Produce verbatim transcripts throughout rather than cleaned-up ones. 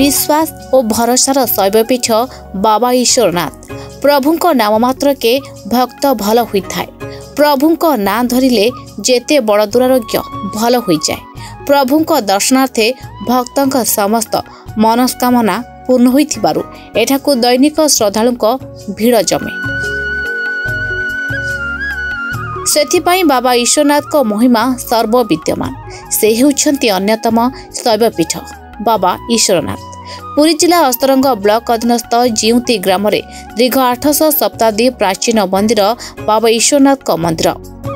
विश्वास और भरोसार शैवपीठ बाबा ईश्वरनाथ। प्रभुंक नाम मात्र के भक्त भल होइथाय। प्रभुंक नाम धरिले जेते बड़ दुरारोग्य भल होई जाए। प्रभुंक दर्शनार्थे भक्तंक समस्त मनस्कामना पूर्ण होइथिबारु एठाकु दैनिक श्रद्धालुंक भीड़ जमे। सेथिपाई बाबा ईश्वरनाथ को महिमा सर्वविद्यमान। से हेउछन्ति अन्यतम शैवपीठ बाबा ईश्वरनाथ। पुरी जिला अस्तरंग ब्लॉक अधीनस्थ जिउती ग्राम रे दीर्घ आठश शताब्दी प्राचीन मंदिर बाबा ईश्वरनाथ का मंदिर।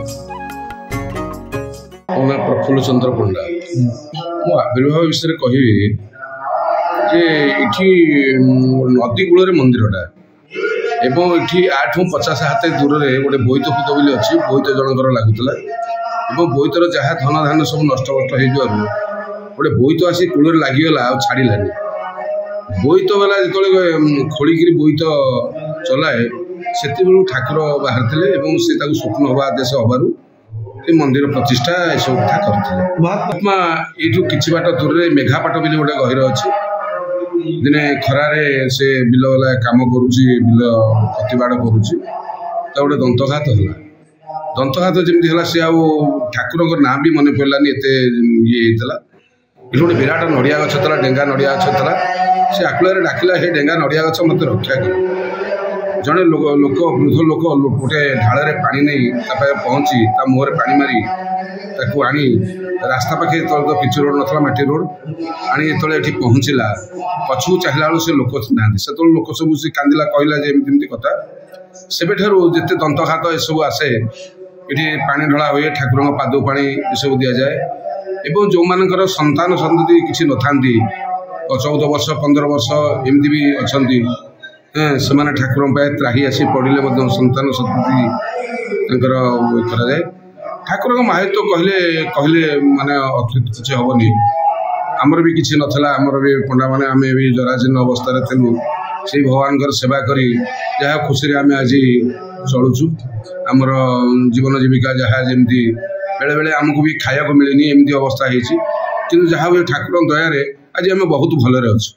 प्रफुल्ल चंद्र पंडा मो आविर्भाव विषय कहि जे इठी नदी कूल रे मंदिरटा एवं इठी आठ पचास हाथ दूर रे गोटे बोईत फूत बोली अच्छी बोईत जनकर लगुला एवं बोईतर जहाँ धन धान सब नष्ट नष्ट हो गोटे बोईत आसी कूल लगिगला आ छाड़ानी बोईत वाला जो खोलिकी बोईत चलाए से ठाकुर बाहर थे से स्वप्न हवा आदेश हबार मंदिर प्रतिष्ठा सब कथा करते। महात्मा ये कि बाट दूर में मेघापाट बोली गोटे गहिर अच्छी दिने खरारे से बिल वाला काम करुच्ची बिल प्रतिबाड़ करुच्ची तो गोटे दंतघात है दंतघात जमी है सी आकुर ना भी मन पड़ानी एत ये ये गोटे विराट नड़िया गछ था डेंगा नड़िया गछ था से आकुल डाकिला हे डेंगा नड़िया गछ मत रक्षा कर जड़े लोक लोक वृद्ध लोक गोटे ढाल पानी नहीं पहुँची मुहर पानी मारी ताकू आनी रास्ता पाखे तो पिच रोड ना माटी रोड आनी ये ये पहुँचला पछू चाहिला बेलू से लोक ना से लोक सब से कांदिला कहला जमी कथा से जिते दंतघात यू आसे ये पानी ढला हुए ठाकुर पाद पानी सब दि जाए एवं जो मानकर संतान संतति किसी न था चौदह वर्ष पंद्रह वर्ष एमती भी अच्छा से ठाकुर त्राही आसी पड़े संतान संतति कराए ठाकुर महत्व कहले कहले माने अतिरिक्त किसी हेनी आमर भी किसी नाला आमर भी पंडा मैंने आम भी जराजीर्ण अवस्था थी से भगवान सेवा करी जहाँ खुशी आम आज चलुचु आमर जीवन जीविका जहाँ जमी बेले बेले आमको भी खाया को मिलनी एमती अवस्था कि जहाँ भी ठाकुर दयार आज आम बहुत भलरे अच्छे।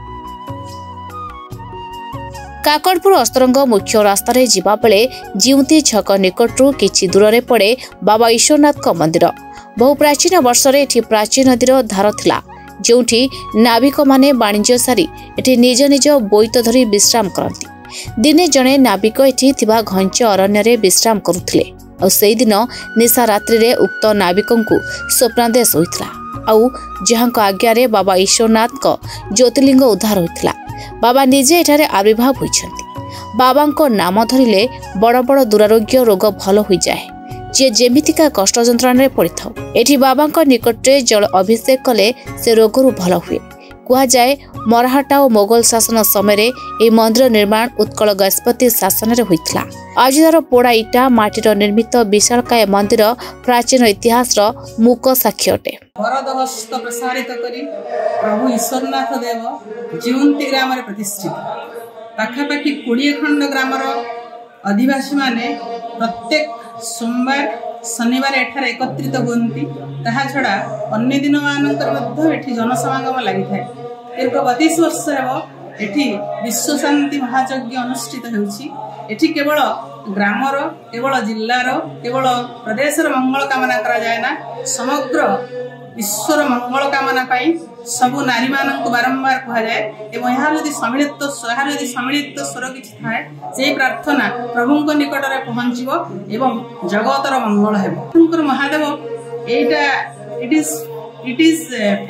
काकड़पुर अस्तरंग मुख्य रास्ता रे जिबा बेले जिउती छक निकटरू किछि दूर रे पड़े बाबा ईश्वरनाथ का मंदिर। बहु प्राचीन वर्ष रे एठी प्राचीन नदीर धार थिला जोंठी नाविक माने वाणिज्य सारी एठी निज निज बोईत धरी विश्राम करती। दिने जणे नाविक एठी थिबा घंच अरण्य रे विश्राम करुथिले और सेई दिन निशा रात्रि रे उक्त नाविकंकु स्वप्नादेश होइथिला आउ जहांक आज्ञा रे बाबा ईश्वरनाथ का ज्योतिर्लिंग उद्धार होइथिला। बाबा निजे एठारे आविर्भाव होइछन्ति। बाबांको नाम धरिले बड़ बड़ दुरारोग्य रोग भल होई जाए। जे जेमितिका कष्ट जंत्रणा रे पड़िथाउ एठी बाबांको निकटरे जल अभिषेक कले से रोगरु भल हुए। कुआ जाए मराठा और मोगल शासन समय ए मंदिर निर्माण उत्कल गजपति शासन रे होइथिला। आजिदार पोड़ा इटा माटीर निर्मित विशालकाय मंदिर प्राचीन इतिहास मूक साक्षी अटे। वरद हस्त प्रसारित करी प्रभु ईश्वरनाथ देव जिउंती ग्राम रे प्रतिष्ठित। पाखापाखि कोड़े खंड ग्रामर अधिवासी माने प्रत्येक सोमवार शनिवार एठारे एकत्रित हुअन्ति। ताहा छड़ा अन्य दिन मानकर मध्य एठी जनसमागम लागि थाए। दीर्घ बतीस वर्ष हेबो एठी विश्व शांति महायज्ञ अनुष्ठित हेउछि। एठी केवल ग्रामर केवल जिल्लार केवल प्रदेशर मंगल कामना करा जाए ना समग्र ईश्वर मंगल कामना पाई सबु नारी मानक बारंबार कहा जाए एवं यहाँ यदि सम्मिलित यहाँ यदि सम्मिलित स्वर किछि थाए से प्रार्थना प्रभुंक निकट रे पहुँचबो एवं जगतर मंगल हेबो। प्रभुंकर महादेव एटा it is it is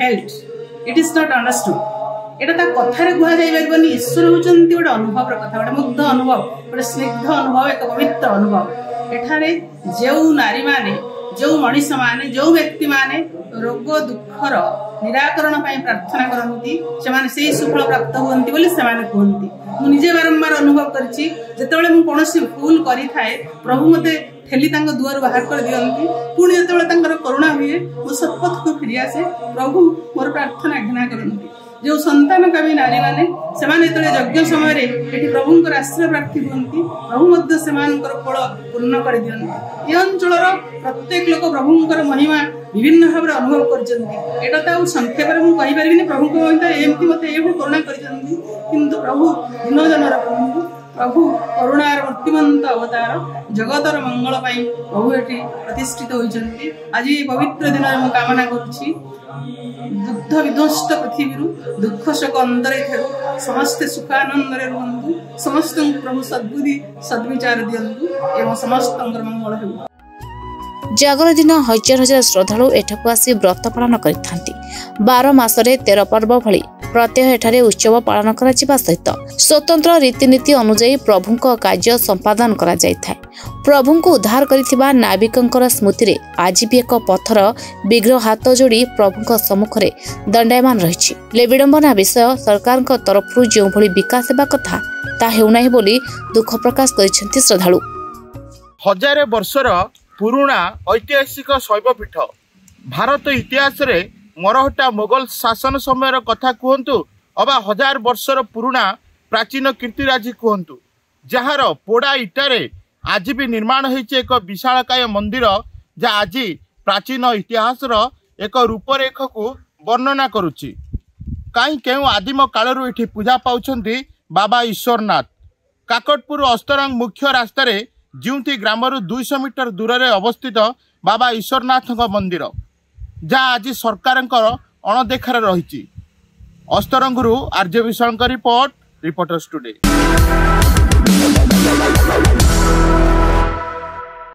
felt it is not understood एटा ता कथारे कहा जाय परबनी। ईश्वर होचंती गोटे अनुभव र कथा गोटे मुग्ध अनुभव गोटे स्निग्ध अनुभव एक पवित्र अनुभव। एठारे जेउ नारी माने जो मनीष माने जो व्यक्ति माने रोग दुखर निराकरण प्रार्थना करती से सुफल प्राप्त हुअन्ति बोली से कहती। मुझे बारंबार अनुभव करछि जेतेबेले मु कोनोसी भूल करि थाए प्रभु मते ठेली तांको दुआर बाहर कर दियंती। पुणी जेतेबेले तांकर करुणा हुए मु सतपथ को फेरी आसे प्रभु मोर प्रार्थना घृणा करती। जो संतान कवि नारी माने सेमाने यज्ञ समय ये प्रभुंकर आश्रय प्रार्थी हुअन्ति प्रभु मध्य सेमानकर फल पूर्ण कर दियंती। ए अंचलर प्रत्येक लोक प्रभुंकर महिमा विभिन्न भाव में अनुभव कर तो संक्षेप में मुझे कहीपरि प्रभु को एमती मत ये करुणा कर प्रभु दिन जनर प्रभु प्रभु करुणार मूर्तिमंत अवतार जगतर मंगल प्रभु ये प्रतिष्ठित होती आज पवित्र दिन में कामना करुच्ची दुग्ध विध्वस्त पृथ्वी दुख शोक अंदर समस्ते सुखानंद रुहतु समस्त प्रभु सद्बुद्धि सद्विचार दिंतु एवं समस्त मंगल हो। जागर दिन हजार हजार श्रद्धालु एठाकु आसी व्रत पालन करिथांती। बार मासरे तेर पर्व भली प्रत्यह एठारे उत्सव पालन करा जिबा सहित स्वतंत्र रीतिनीति अनुसार प्रभुंक कार्य संपादन करा जायथाय। प्रभुंको उद्धार करिथिबा नाविकंकर स्मृति रे आज भी एक पत्थर विग्रह हाथ जोड़ी प्रभुंक सम्मुखरे दंडायमान रहिछि। ले विडंबना विषय सरकारक तरफरु जो भली विकास हेबा कथा ता हेउनाही बोली दुख प्रकाश करिसेंती श्रद्धालु। हजार वर्षर पुराणा ऐतिहासिक शैवपीठ भारत इतिहास रे मरहटा मोगल शासन समय कथा कहतु अबा हजार वर्षर पुराणा प्राचीन कीर्तिराजी कहतु जार पोड़ा इटारे आज भी निर्माण होइछे एक विशालकाय मंदिर जा आज प्राचीन इतिहास रो एक रूपरेख को वर्णना करुच्ची। कहीं केउ आदिम कालरू एठी पूजा पाउछंती बाबा ईश्वरनाथ। काकटपुर अस्तरंग मुख्य रास्तार जिउंती ग्रामरू दुईश मीटर दूर में अवस्थित बाबा ईश्वरनाथ मंदिर जहाँ आज सरकार अणदेखार रही। अस्तरंगरू Arya Vishal report reporters today.